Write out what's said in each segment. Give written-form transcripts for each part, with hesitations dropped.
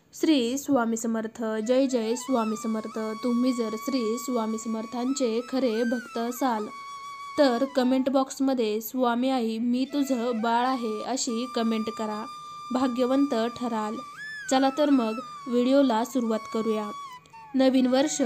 श्री स्वामी समर्थ. जय जय स्वामी समर्थ. तुम्ही जर श्री स्वामी समर्थांचे खरे भक्त असाल तर कमेंट बॉक्समध्ये स्वामी आई मी तुझं बाळ आहे अशी कमेंट करा. भाग्यवंत ठराल. चला तर मग व्हिडिओला सुरुवात करूया. नवीन वर्ष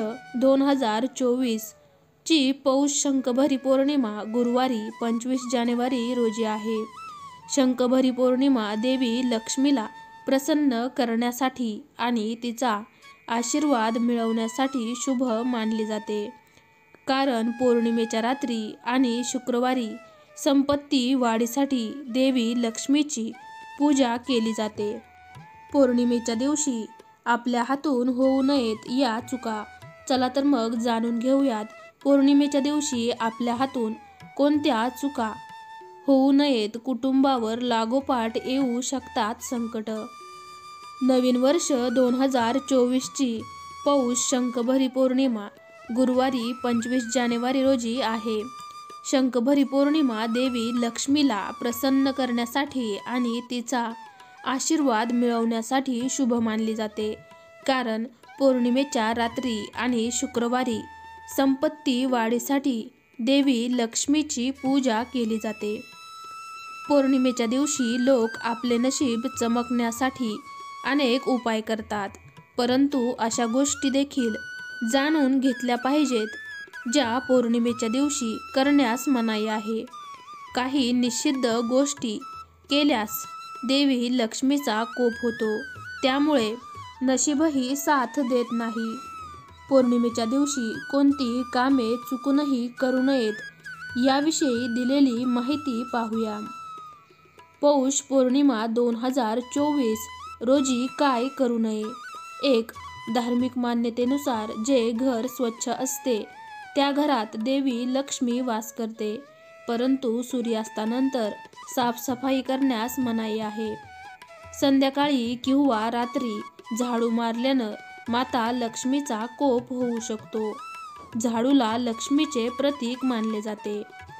2024 ची पौष शंकभरी पौर्णिमा गुरुवारी 25 जानेवारी रोजी आहे. शंकभरी पौर्णिमा देवी लक्ष्मीला प्रसन्न करण्यासाठी आणि तिचा आशीर्वाद मिळवण्यासाठी शुभ मानली जाते. कारण पौर्णिमेच्या रात्री आणि शुक्रवारी संपत्ती वाढीसाठी देवी लक्ष्मीची पूजा केली जाते. पौर्णिमेच्या दिवशी आपल्या हातून होऊ नयेत या चुका. चला तर मग जाणून घेऊयात पौर्णिमेच्या दिवशी आपल्या हातून कोणत्या चुका होऊ नयेत. कुटुंबावर लागोपाठ येऊ शकतात संकट. नवीन वर्ष 2024 ची पौष शंकभरी पौर्णिमा गुरुवारी 25 जानेवारी रोजी आहे. शंकभरी पौर्णिमा देवी लक्ष्मीला प्रसन्न करण्यासाठी आणि तिचा आशीर्वाद मिळवण्यासाठी शुभ मानली जाते. कारण पौर्णिमेच्या रात्री आणि शुक्रवारी संपत्ती वाढीसाठी देवी लक्ष्मीची पूजा केली जाते. पौर्णिमेच्या दिवशी लोक आपले नशीब चमकण्यासाठी अनेक उपाय करतात, परंतु अशा गोष्टी देखील जाणून घेतल्या पाहिजेत ज्या पौर्णिमेच्या दिवशी करण्यास मनाई आहे. काही निषिद्ध गोष्टी केल्यास देवी लक्ष्मीचा कोप होतो, त्यामुळे नशीबही साथ देत नाही. पौर्णिमेच्या दिवशी कोणती कामे चुकूनही करू नयेत याविषयी दिलेली माहिती पाहूया. पौष पौर्णिमा 2024 रोजी काय करू नये. 1. धार्मिक मान्यतेनुसार जे घर स्वच्छ असते त्या घरात देवी लक्ष्मी वास करते, परंतु सूर्यास्तानंतर साफसफाई करण्यास मनाई आहे. संध्याकाळी किंवा रात्री झाडू मारल्यानं माता लक्ष्मीचा कोप होऊ शकतो. झाडूला लक्ष्मीचे प्रतीक मानले जाते.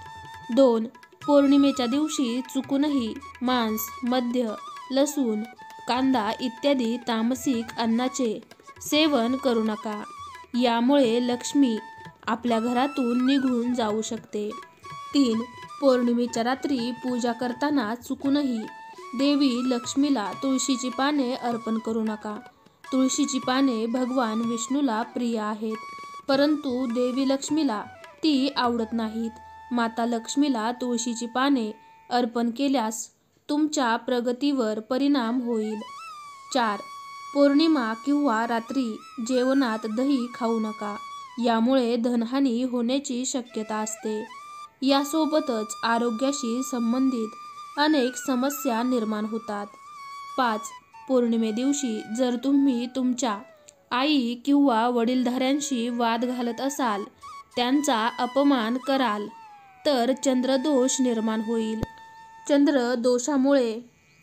2. पौर्णिमेच्या दिवशी चुकूनही मांस, मद्य, लसूण, कांदा इत्यादी तामसिक अन्नाचे सेवन करू नका. यामुळे लक्ष्मी आपल्या घरातून निघून जाऊ शकते. 3. पौर्णिमेच्या रात्री पूजा करताना चुकूनही देवी लक्ष्मीला तुळशीची पाने अर्पण करू नका. तुळशीची पाने भगवान विष्णूला प्रिय आहेत, परंतु देवी लक्ष्मीला ती आवडत नाहीत. माता लक्ष्मीला तुळशीची पाने अर्पण केल्यास तुमच्या प्रगतीवर परिणाम होईल. 4. पौर्णिमा किंवा रात्री जेवणात दही खाऊ नका. यामुळे धनहानी होण्याची शक्यता असते. यासोबतच आरोग्याशी संबंधित अनेक समस्या निर्माण होतात. 5. पौर्णिमे दिवशी जर तुम्ही तुमच्या आई किंवा वडीलधाऱ्यांशी वाद घालत असाल, त्यांचा अपमान कराल तर चंद्रदोष निर्माण होईल. चंद्रदोषामुळे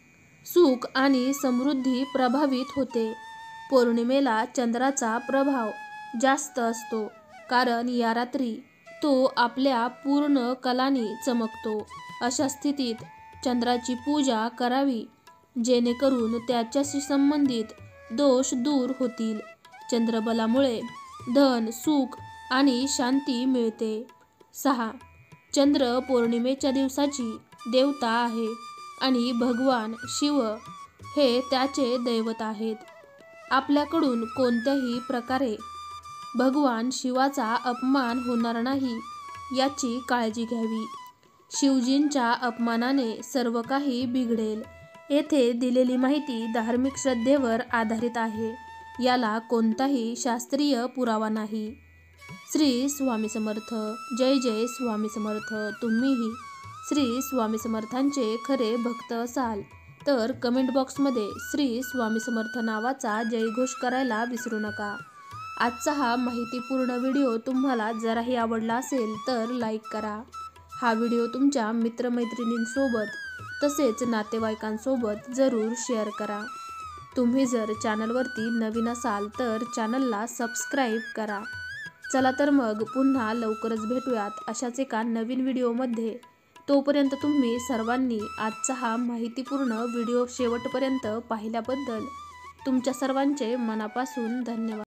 सुख आणि समृद्धी प्रभावित होते. पौर्णिमेला चंद्राचा प्रभाव जास्त असतो, कारण या रात्री तो आपल्या पूर्ण कलानी चमकतो. अशा स्थितीत चंद्राची पूजा करावी, जेणेकरून त्याच्याशी संबंधित दोष दूर होतील. चंद्रबलामुळे धन, सुख आणि शांती मिळते. 6. चंद्र पौर्णिमेच्या दिवसाची देवता आहे आणि भगवान शिव हे त्याचे दैवत आहेत. आपल्याकडून कोणत्याही प्रकारे भगवान शिवाचा अपमान होणार नाही याची काळजी घ्यावी. शिवजींच्या अपमानाने सर्व काही बिघडेल. येथे दिलेली माहिती धार्मिक श्रद्धेवर आधारित आहे. याला कोणताही शास्त्रीय पुरावा नाही. श्री स्वामी समर्थ. जय जय स्वामी समर्थ. तुम्हीही श्री स्वामी समर्थांचे खरे भक्त असाल तर कमेंट बॉक्समध्ये श्री स्वामी समर्थ नावाचा जयघोष करायला विसरू नका. आजचा हा माहितीपूर्ण व्हिडिओ तुम्हाला जराही आवडला असेल तर लाईक करा. हा व्हिडिओ तुमच्या मित्रमैत्रिणींसोबत तसेच नातेवाईकांसोबत जरूर शेअर करा. तुम्ही जर चॅनलवरती नवीन असाल तर चॅनलला सबस्क्राईब करा. चला तर मग पुन्हा लवकरच भेटूयात अशाच एका नवीन व्हिडिओमध्ये. तोपर्यंत तुम्ही सर्वांनी आजचा हा माहितीपूर्ण व्हिडिओ शेवटपर्यंत पाहिल्याबद्दल तुमच्या सर्वांचे मनापासून धन्यवाद.